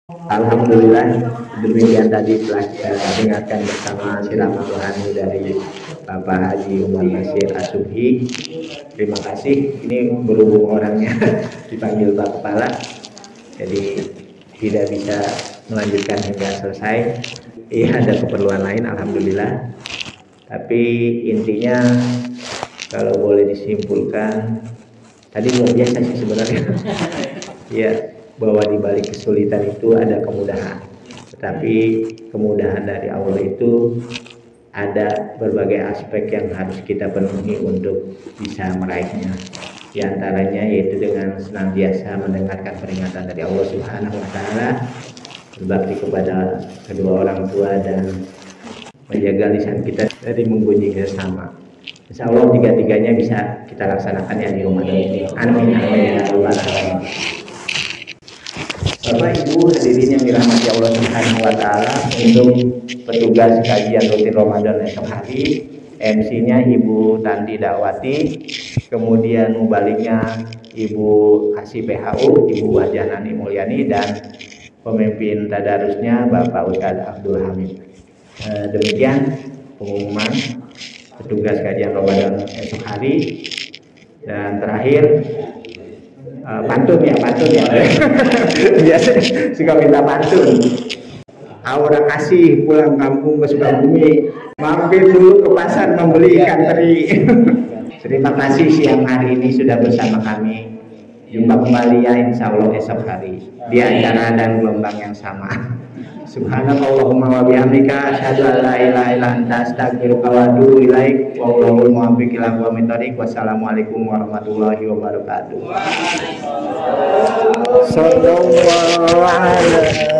Alhamdulillah, demikian tadi telah kita dengarkan bersama silaturahmi dari Bapak Haji Umar Nasir Asubhi. Terima kasih. Ini berhubung orangnya dipanggil Pak Kepala, jadi tidak bisa melanjutkan hingga selesai. Iya, ada keperluan lain, alhamdulillah. Tapi intinya kalau boleh disimpulkan, tadi luar biasa sih sebenarnya. Ya, bahwa di balik kesulitan itu ada kemudahan. Tetapi kemudahan dari Allah itu ada berbagai aspek yang harus kita penuhi untuk bisa meraihnya. Di antaranya yaitu dengan senantiasa mendengarkan peringatan dari Allah Subhanahu wa taala, berbakti kepada kedua orang tua dan menjaga lisan kita dari menggunjing sesama. Insya Allah tiga-tiganya bisa kita laksanakan ya di Ramadan ini. Amin amin ya rabbal alamin. Bapak Ibu hadirin yang dirahmati Allah Subhanahu wa taala, untuk petugas kajian rutin Ramadan esok hari, MC-nya Ibu Tanti Dakwati, kemudian mubaliknya Ibu Kasih PHU, Ibu Wajah Nani Mulyani, dan pemimpin tadarusnya Bapak Ustadz Abdul Hamid. Demikian pengumuman petugas kajian Ramadan esok hari. Dan terakhir pantun ya biasa suka minta pantun. Aura kasih pulang kampung ke Sukabumi, mampir dulu ke pasar membeli ikan teri. Terima kasih siang hari ini sudah bersama kami. Jumpa kembali ya insya Allah esok hari di acara dan gelombang yang sama. Subhanallahumma wa bihamdika asyhadu an la ilaha illa anta astaghfiruka wa atubu ilaik. Wallahul muwaffiq ila aqwamit thoriq. Wassalamualaikum warahmatullahi wabarakatuh. Sallallahu alaihi